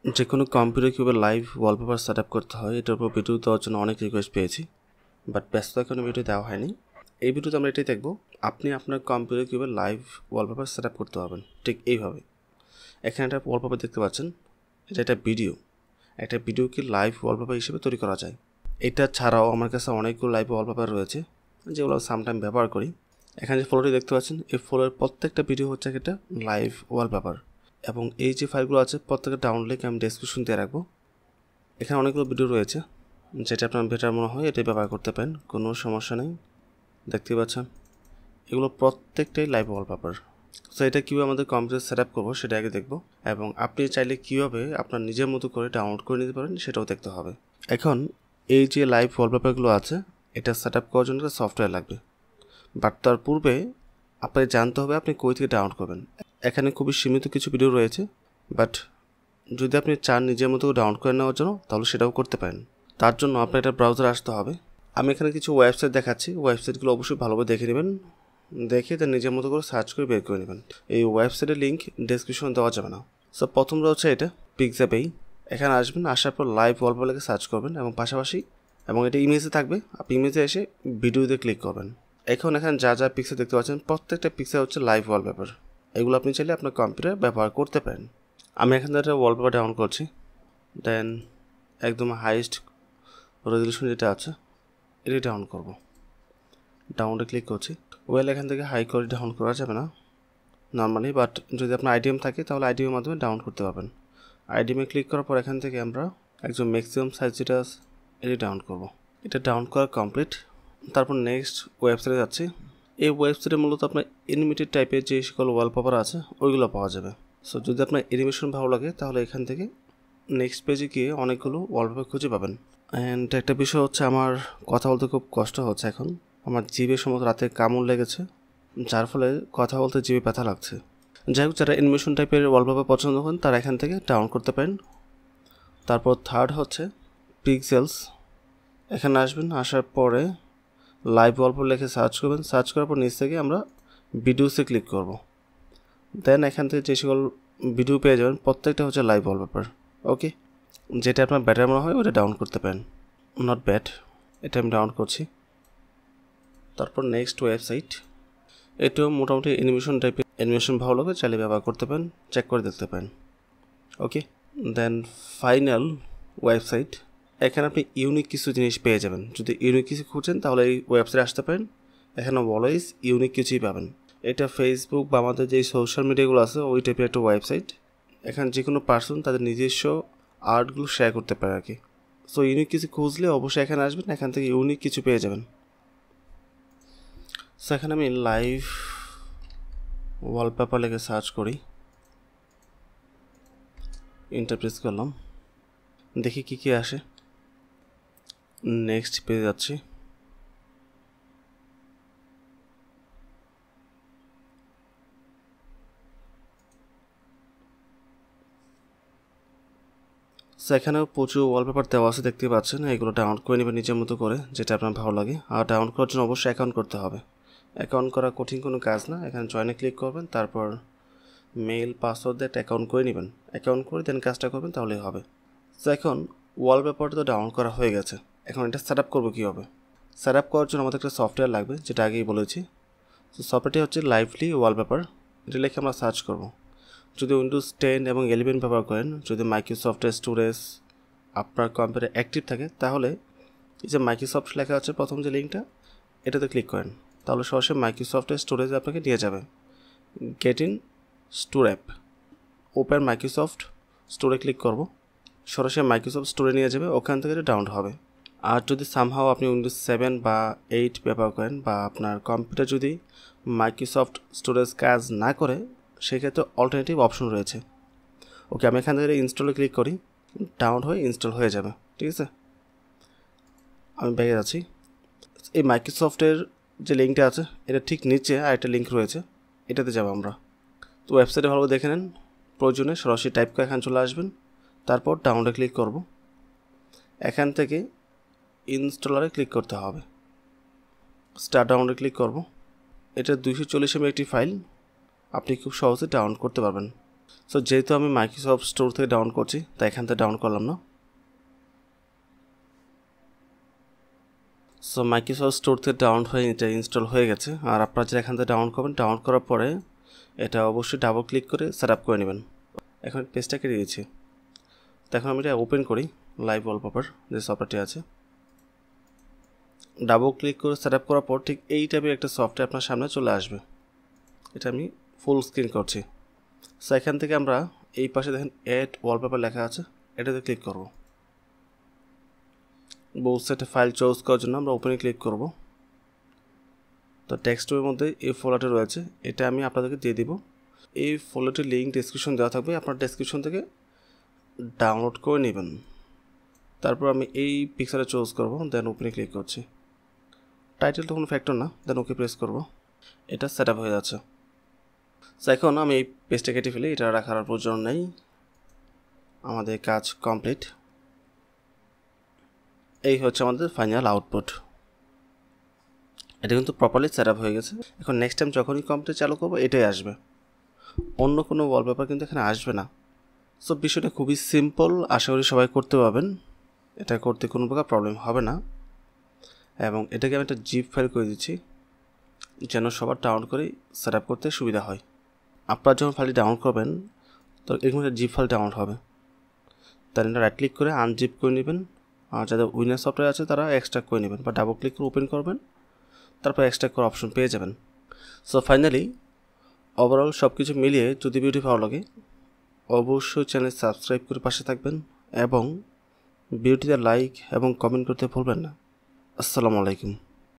যে কোনো কম্পিউটার কিভাবে লাইভ ওয়ালপেপার সেট আপ করতে হয় এটার উপর ভিডিও দেওয়ার জন্য অনেক রিকোয়েস্ট পেয়েছি, বাট ব্যস্ত কোনো ভিডিও দেওয়া হয়নি। এই ভিডিওতে আমরা এটাই দেখব, আপনি আপনার কম্পিউটার কিভাবে লাইভ ওয়ালপেপার সেট আপ করতে পারবেন ঠিক এইভাবে। এখানে একটা ওয়ালপেপার দেখতে পাচ্ছেন, এটা একটা ভিডিওকে লাইভ ওয়ালপেপার হিসেবে তৈরি করা যায়। এটা ছাড়াও আমার কাছে অনেকগুলো লাইভ ওয়ালপেপার রয়েছে যেগুলো সামটাইম ব্যবহার করি। এখানে যে ফলোটি দেখতে পাচ্ছেন, এই ফলোর প্রত্যেকটা ভিডিও হচ্ছে একটা লাইভ ওয়ালপেপার, এবং এই যে ফাইলগুলো আছে প্রত্যেকের ডাউনলোড লিঙ্ক আমি ডেসক্রিপশন দিয়ে রাখবো। এখানে অনেকগুলো ভিডিও রয়েছে, যেটা আপনার বেটার মনে হয় এটাই ব্যবহার করতে পারেন, কোনো সমস্যা নেই। দেখতে পাচ্ছেন এগুলো প্রত্যেকটাই লাইভ ওয়ালপেপার। সো এটা কীভাবে আমাদের কম্পিউটার সেট আপ করবো সেটা আগে দেখবো, এবং আপনি চাইলে কীভাবে আপনার নিজের মতো করে ডাউনলোড করে নিতে পারেন সেটাও দেখতে হবে। এখন এই যে লাইভ ওয়ালপেপারগুলো আছে এটা সেট আপ করার জন্য একটা সফটওয়্যার লাগবে, বাট তার পূর্বে আপনাকে জানতে হবে আপনি কই থেকে ডাউনলোড করবেন। এখানে খুবই সীমিত কিছু ভিডিও রয়েছে, বাট যদি আপনি চান নিজের মতো ডাউনলোড করে নেওয়ার জন্য তাহলে সেটাও করতে পারেন। তার জন্য আপনার একটা ব্রাউজার আসতে হবে। আমি এখানে কিছু ওয়েবসাইট দেখাচ্ছি, ওয়েবসাইটগুলো অবশ্যই ভালোভাবে দেখে নেবেন, দেখে তার নিজের মতো করে সার্চ করে বের করে নেবেন। এই ওয়েবসাইটের লিঙ্ক ডেসক্রিপশনে দেওয়া যাবে না। সো প্রথম হচ্ছে এটা পিক্সাপেই। এখানে আসবেন, আসার পর লাইভ ওয়ালপেপার লিখে সার্চ করবেন, এবং পাশাপাশি এবং এটা ইমেজে থাকবে, আপনি ইমেজে এসে ভিডিওতে ক্লিক করবেন। এখন এখানে যা যা পিক্সেল দেখতে পাচ্ছেন প্রত্যেকটা পিক্সেল হচ্ছে লাইভ ওয়ালপেপার। এগুলো আপনি চাইলে আপনার কম্পিউটারে ব্যবহার করতে পারেন। আমি এখান থেকে একটা ওয়ালপেপার ডাউনলোড করছি, দেন একদম হাইয়েস্ট রেজলিউশন যেটা আছে এটাই ডাউনলোড করব। ডাউনলোডে ক্লিক করছি। এখান থেকে হাই কোয়ালিটি ডাউনলোড করা যাবে না নর্মালি, বাট যদি আপনার আইডিএম থাকে তাহলে আইডিএমের মাধ্যমে ডাউনলোড করতে পারবেন। আইডিএমে ক্লিক করার পর এখান থেকে আমরা একদম ম্যাক্সিমাম সাইজ যেটা আছে এটি ডাউনলোড করব। এটা ডাউনলোড করা কমপ্লিট। তারপর নেক্সট ওয়েবসাইটে যাচ্ছি। এই ওয়েবসাইটে মূলত আপনার অ্যানিমেটেড টাইপের যে সকল ওয়ালপেপার আছে ওইগুলো পাওয়া যাবে। সো যদি আপনার অ্যানিমেশন ভালো লাগে তাহলে এখান থেকে নেক্সট পেজে গিয়ে অনেকগুলো ওয়ালপেপার খুঁজে পাবেন। অ্যান্ড একটা বিষয় হচ্ছে, আমার কথা বলতে খুব কষ্ট হচ্ছে এখন, আমার জিভে সমস্ত রাতে কামড় লেগেছে, যার ফলে কথা বলতে জিভে ব্যথা লাগছে। যাই হোক, যারা অ্যানিমেশন টাইপের ওয়ালপেপার পছন্দ করেন তারা এখান থেকে ডাউনলোড করতে পারেন। তারপর থার্ড হচ্ছে পিক্সেলস। এখানে আসবেন, আসার পরে লাইভ ওয়ালপেপার লিখে সার্চ করবেন। সার্চ করার পর নিচ থেকে আমরা ভিডিওসে ক্লিক করব। দেন এখান থেকে যে সকল ভিডিও পেয়ে যাবেন প্রত্যেকটা হচ্ছে লাইভ ওয়ালপেপার। ওকে, যেটা আপনার বেটার মনে হয় ওটা ডাউনলোড করতে পারেন। নট ব্যাড, এটা আমি ডাউনলোড করছি। তারপর নেক্সট ওয়েবসাইট, এটাও মোটামুটি অ্যানিমেশন টাইপের, অ্যানিমেশন ভালো লাগে চাইলে ব্যবহার করতে পারেন, চেক করে দেখতে পারেন। Okay, then final website. এখানে আপনি ইউনিক কিছু জিনিস পেয়ে যাবেন। যদি ইউনিক কিছু খুঁজেন তাহলে এই ওয়েবসাইটে আসতে পারেন। এখানে অলওয়েজ ইউনিক কিছুই পাবেন। এটা ফেসবুক বা আমাদের যে সোশ্যাল মিডিয়াগুলো আছে ওই টাইপের একটা ওয়েবসাইট। এখানে যে কোনো পার্সন তাদের নিজস্ব আর্টগুলো শেয়ার করতে পারে আর কি। সো ইউনিক কিছু খুঁজলে অবশ্যই এখানে আসবেন, এখান থেকে ইউনিক কিছু পেয়ে যাবেন। সো এখানে আমি লাইভ ওয়ালপেপার লিখে সার্চ করি, এন্টার প্রেস করলাম, দেখি কী কী আসে। নেক্সট পেয়ে যাচ্ছি। এখানেও প্রচুর ওয়ালপেপার দেওয়া আছে দেখতে পাচ্ছেন। এগুলো ডাউনলোড করে নেবেন নিজের মতো করে, যেটা আপনার ভালো লাগে। আর ডাউনলোড করার জন্য অবশ্যই অ্যাকাউন্ট করতে হবে। অ্যাকাউন্ট করা কঠিন কোনো কাজ না। এখানে জয়েনে ক্লিক করবেন, তারপর মেইল পাসওয়ার্ড দিয়ে একটা অ্যাকাউন্ট করে নেবেন। অ্যাকাউন্ট করে দেন কাজটা করবেন তাহলেই হবে। সো এখন ওয়ালপেপারটা তো ডাউনলোড করা হয়ে গেছে, এখন এটা সেট আপ করবো কীভাবে? সেট আপ করার জন্য আমাদের একটা সফটওয়্যার লাগবে, যেটা আগেই বলেছি। তো সফটওয়্যারটি হচ্ছে লাইভলি ওয়ালপেপার। এটা লিখে আমরা সার্চ করব। যদি উইন্ডোজ 10 এবং 11 ব্যবহার করেন, যদি মাইক্রোসফটের স্টোরেজ আপনার কম্পিউটারে অ্যাক্টিভ থাকে, তাহলে এই যে মাইক্রোসফট লেখা আছে প্রথম যে লিঙ্কটা, এটাতে ক্লিক করেন, তাহলে সরাসরি মাইক্রোসফটের স্টোরেজে আপনাকে নিয়ে যাবে। Get in store app, open Microsoft স্টোরে ক্লিক করব, সরাসরি মাইক্রোসফট স্টোরে নিয়ে যাবে, ওখান থেকে এটা ডাউনলোড হবে। আর যদি সামহাও আপনি উইন্ডোজ 7 বা 8 ব্যবহার করেন, বা আপনার কম্পিউটার যদি মাইক্রোসফট স্টোরেজ কাজ না করে, সেক্ষেত্রে অল্টারনেটিভ অপশন রয়েছে। ওকে, আমি এখান থেকে ইনস্টলে ক্লিক করি, ডাউনলোড হয়ে ইনস্টল হয়ে যাবে। ঠিক আছে, আমি ব্যাগে যাচ্ছি। এই মাইক্রোসফটের যে লিঙ্কটা আছে এটা ঠিক নিচে আরেকটা লিঙ্ক রয়েছে, এটাতে যাব আমরা। তো ওয়েবসাইটে ভালো দেখে নেন, প্রয়োজনে সরাসরি টাইপ করে এখানে চলে আসবেন, তারপর ডাউনলোডে ক্লিক করব। এখান থেকে ইনস্টলারে ক্লিক করতে হবে, স্টার্ট ডাউনলোডে ক্লিক করব। এটা 240 MB একটি ফাইল, আপনি খুব সহজে ডাউনলোড করতে পারবেন। সো যেহেতু আমি মাইক্রোসফট স্টোর থেকে ডাউনলোড করছি তাই এখান থেকে ডাউনলোড করলাম না। সো মাইক্রোসফট স্টোর থেকে ডাউনলোড হয়ে এটা ইনস্টল হয়ে গেছে। আর আপনারা যারা এখান থেকে ডাউনলোড করবেন, ডাউনলোড করার পরে এটা অবশ্যই ডাবল ক্লিক করে সেট আপ করে নেবেন। এখন পেজটা কেটে দিয়েছি। তো এখন আমি এটা ওপেন করি, লাইভ ওয়ালপেপার যে সফটওয়্যারটি আছে। ডাবল ক্লিক করে সেট আপ করার পর ঠিক এই টাইপের একটা সফটওয়্যার আপনার সামনে চলে আসবে। এটা আমি ফুল স্ক্রিন করছি। সো এখান থেকে আমরা এই পাশে দেখেন অ্যাড ওয়ালপেপার লেখা আছে, এটাতে ক্লিক করব। বোথ সাইডে ফাইল চুজ করার জন্য আমরা ওপেনে ক্লিক করব। তো টেক্সটের মধ্যে এই ফোল্ডারটি রয়েছে, এটা আমি আপনাদেরকে দিয়ে দিব। এই ফোল্ডারটির লিঙ্ক ডেসক্রিপশন দেওয়া থাকবে, আপনার ডেসক্রিপশন থেকে ডাউনলোড করে নেবেন। তারপর আমি এই পিকচারে চুজ করব, দেন ওপেনে ক্লিক করছি। টাইটেল তো কোনো ফ্যাক্টর না, দেন ওকে প্রেস করব। এটা সেট আপ হয়ে যাচ্ছে। সো এখন আমি এই পেজটা কেটে ফেলি, এটা রাখার প্রয়োজন নেই। আমাদের কাজ কমপ্লিট। এই হচ্ছে আমাদের ফাইনাল আউটপুট। এটা কিন্তু প্রপারলি সেট আপ হয়ে গেছে। এখন নেক্সট টাইম যখনই কম্পিউটার চালু করবো এটাই আসবে, অন্য কোনো ওয়ালপেপার কিন্তু এখানে আসবে না। সো বিষয়টা খুবই সিম্পল, আশা করি সবাই করতে পারবেন। এটা করতে কোনো প্রকার প্রবলেম হবে না। এবং এটাকে আমি একটা জিপ ফাইল করে দিচ্ছি যেন সবার ডাউনলোড করে সেট আপ করতে সুবিধা হয়। আপনারা যখন ফাইলটি ডাউনলোড করবেন তো এরকম একটা জিপ ফাইল ডাউনলোড হবে। তার রাইট ক্লিক করে আনজিপ করে নেবেন। আর যাদের উইনার সফটওয়্যার আছে তারা এক্সট্রাক্ট করে নেবেন, বা ডাবল ক্লিক করে ওপেন করবেন, তারপর এক্সট্রাক্ট করার অপশন পেয়ে যাবেন। সো ফাইনালি ওভারঅল সব কিছু মিলিয়ে যদি ভিডিও ভালো লাগে অবশ্যই চ্যানেল সাবস্ক্রাইব করে পাশে থাকবেন এবং ভিডিওটিতে লাইক এবং কমেন্ট করতে ভুলবেন না। আসসালামু আলাইকুম।